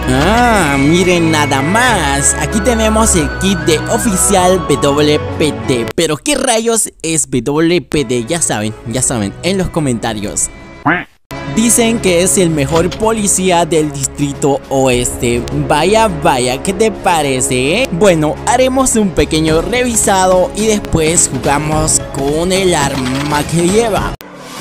Miren nada más. Aquí tenemos el kit de oficial WPD. Pero ¿qué rayos es WPD? Ya saben en los comentarios. Dicen que es el mejor policía del distrito oeste. Vaya, ¿qué te parece, Bueno, haremos un pequeño revisado y después jugamos con el arma que lleva.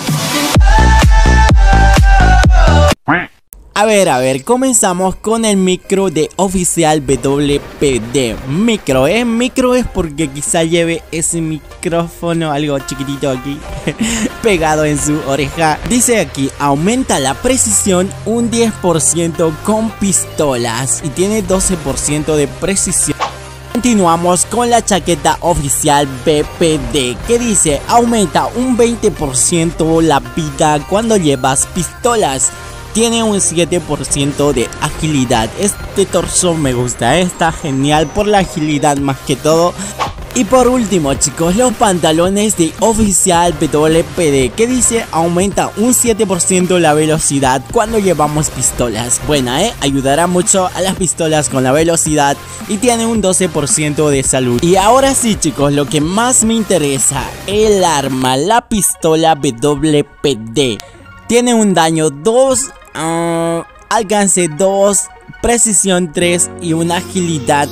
A ver, comenzamos con el micro de oficial WPD. Micro es porque quizá lleve ese micrófono, algo chiquitito aquí, pegado en su oreja. Dice aquí, aumenta la precisión un 10% con pistolas y tiene 12% de precisión. Continuamos con la chaqueta oficial BPD, que dice, aumenta un 20% la vida cuando llevas pistolas. Tiene un 7% de agilidad. Este torso me gusta, está genial por la agilidad más que todo. Y por último, chicos, los pantalones de oficial WPD, que dice aumenta un 7% la velocidad cuando llevamos pistolas. Buena, ayudará mucho a las pistolas con la velocidad y tiene un 12% de salud. Y ahora sí, chicos, lo que más me interesa, el arma, la pistola WPD. Tiene un daño 2, alcance 2, precisión 3 y una agilidad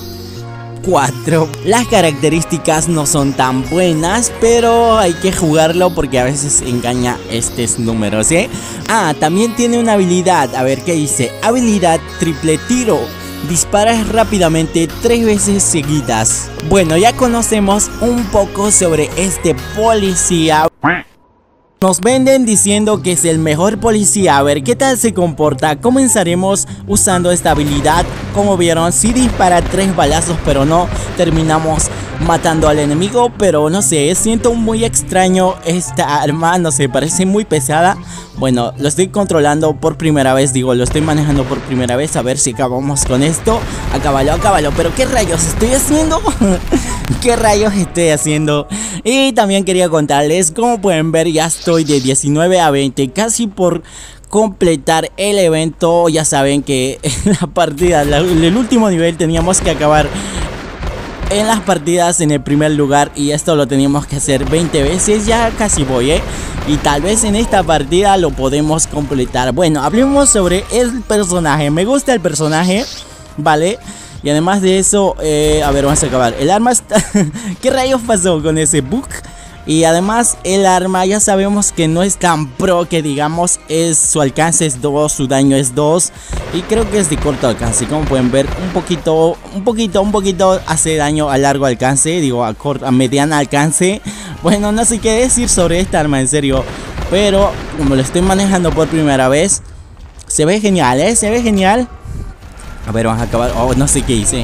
4. Las características no son tan buenas, pero hay que jugarlo porque a veces engaña estos números, también tiene una habilidad, a ver qué dice. Habilidad triple tiro. Disparas rápidamente 3 veces seguidas. Bueno, ya conocemos un poco sobre este policía. Nos venden diciendo que es el mejor policía. A ver qué tal se comporta. Comenzaremos usando esta habilidad. Como vieron, sí dispara 3 balazos, pero no terminamos matando al enemigo. Pero no sé, siento muy extraño esta arma. No sé, parece muy pesada. Bueno, lo estoy controlando por primera vez. Lo estoy manejando por primera vez. A ver si acabamos con esto. Acábalo. Pero ¿qué rayos estoy haciendo? ¿Qué rayos estoy haciendo? Y también quería contarles, como pueden ver, ya estoy de 19 a 20, casi por completar el evento. Ya saben que en la partida, el último nivel, teníamos que acabar en las partidas en el primer lugar y esto lo teníamos que hacer 20 veces. Ya casi voy, y tal vez en esta partida lo podemos completar. Bueno, hablemos sobre el personaje. Me gusta el personaje, ¿vale? Y además de eso, a ver, vamos a acabar. El arma está... ¿Qué rayos pasó con ese bug? Y además el arma ya sabemos que no es tan pro que digamos, su alcance es 2, su daño es 2 y creo que es de corto alcance. Como pueden ver, un poquito hace daño a largo alcance, a mediano alcance. Bueno, no sé qué decir sobre esta arma, en serio, pero como lo estoy manejando por primera vez, se ve genial, se ve genial. A ver, vamos a acabar. No sé qué hice.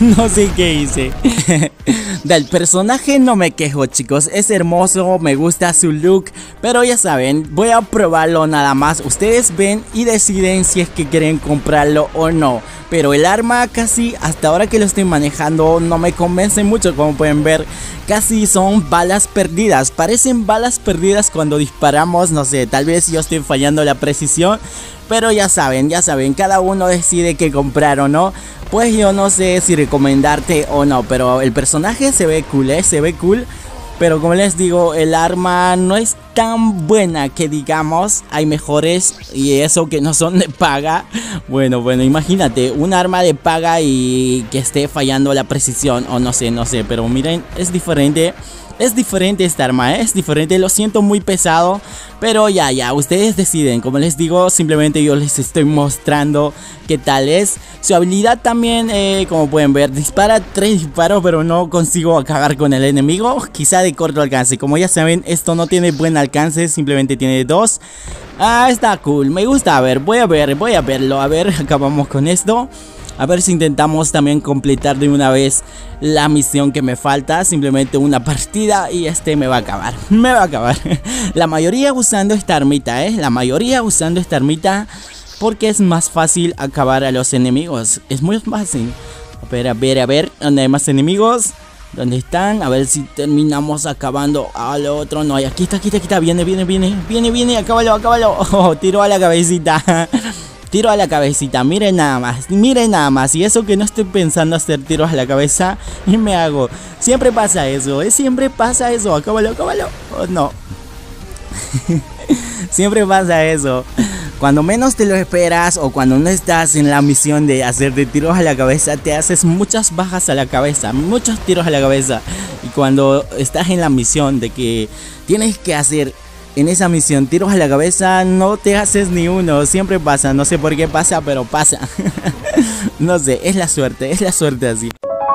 Del personaje no me quejo, chicos. Es hermoso, me gusta su look. Pero ya saben, voy a probarlo nada más. Ustedes ven y deciden si es que quieren comprarlo o no. Pero el arma casi, hasta ahora que lo estoy manejando, no me convence mucho. Como pueden ver, casi son balas perdidas. Parecen balas perdidas cuando disparamos. No sé, tal vez yo estoy fallando la precisión. Pero ya saben, cada uno decide qué comprar o no. Pues yo no sé si recomendarte o no, pero el personaje se ve cool, se ve cool. Pero como les digo, el arma no es tan buena que digamos. Hay mejores y eso que no son de paga. Bueno, imagínate, un arma de paga y que esté fallando la precisión. O no sé, pero miren, es diferente. Es diferente esta arma, es diferente, lo siento muy pesado. Pero ya, ustedes deciden. Como les digo, simplemente yo les estoy mostrando qué tal es. Su habilidad también, como pueden ver, dispara 3 disparos, pero no consigo acabar con el enemigo. Quizá de corto alcance, como ya saben, esto no tiene buen alcance, simplemente tiene 2. Está cool, me gusta. A ver, voy a verlo. A ver, acabamos con esto. A ver si intentamos también completar de una vez la misión que me falta. Simplemente una partida y me va a acabar. La mayoría usando esta armita, la mayoría usando esta armita porque es más fácil acabar a los enemigos. Es muy fácil. A ver, ¿dónde hay más enemigos? ¿Dónde están? A ver si terminamos acabando al otro. No, aquí está. Viene. Acábalo. Oh, tiró a la cabecita. tiro a la cabecita, miren nada más, y eso que no estoy pensando hacer tiros a la cabeza y me hago. Siempre pasa eso, acábalo, oh, no. Siempre pasa eso. Cuando menos te lo esperas o cuando no estás en la misión de hacerte tiros a la cabeza, te haces muchas bajas a la cabeza, muchos tiros a la cabeza. Y cuando estás en la misión de que tienes que hacer en esa misión tiros a la cabeza, no te haces ni uno. Siempre pasa, no sé por qué pasa, pero pasa. No sé, es la suerte así.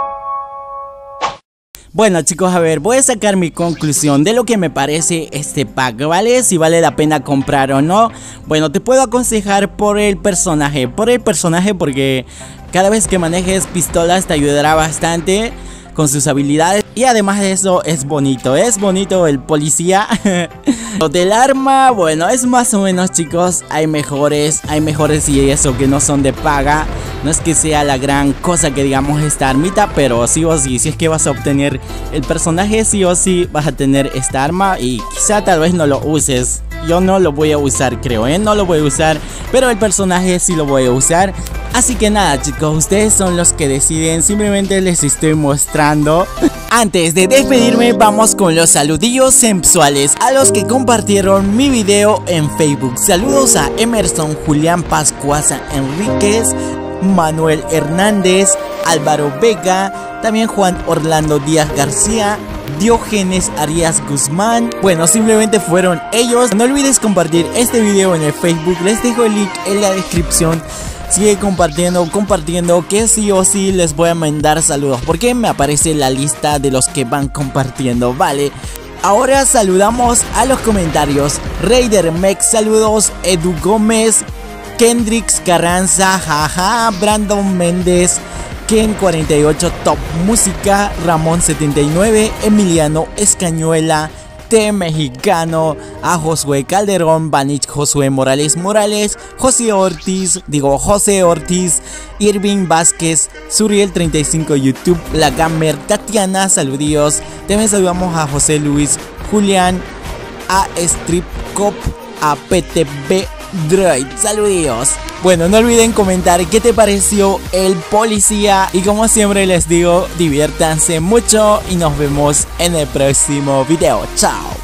Bueno chicos, a ver, voy a sacar mi conclusión de lo que me parece este pack, ¿vale? Si vale la pena comprar o no. Bueno, te puedo aconsejar por el personaje porque cada vez que manejes pistolas te ayudará bastante con sus habilidades. Y además de eso es bonito el policía. Lo del arma, bueno, es más o menos chicos, hay mejores y eso que no son de paga. No es que sea la gran cosa que digamos esta armita, pero sí o sí, si es que vas a obtener el personaje, sí o sí vas a tener esta arma. Y quizá tal vez no lo uses. Yo no lo voy a usar, creo, no lo voy a usar, pero el personaje sí lo voy a usar. Así que nada chicos, ustedes son los que deciden, simplemente les estoy mostrando. Antes de despedirme, vamos con los saludillos sensuales a los que compartieron mi video en Facebook. Saludos a Emerson Julián Pascuaza Enríquez, Manuel Hernández, Álvaro Vega, también Juan Orlando Díaz García, Diógenes Arias Guzmán. Bueno, simplemente fueron ellos. No olvides compartir este video en el Facebook, les dejo el link en la descripción. Sigue compartiendo, que sí o sí les voy a mandar saludos, porque me aparece la lista de los que van compartiendo, ¿vale? Ahora saludamos a los comentarios. Raider Mex, saludos. Edu Gómez, Kendrix Carranza, jaja, Brandon Méndez, Ken 48, Top Música, Ramón 79, Emiliano Escañuela, T Mexicano, a Josué Calderón, Vanich Josué Morales, José Ortiz, Irving Vázquez, Suriel 35 YouTube, La Gamer, Tatiana, saludillos. También saludamos a José Luis, Julián, a Strip Cop, a PTB Droid, saludillos. Bueno, no olviden comentar qué te pareció el policía. Y como siempre les digo, diviértanse mucho y nos vemos en el próximo video. Chao.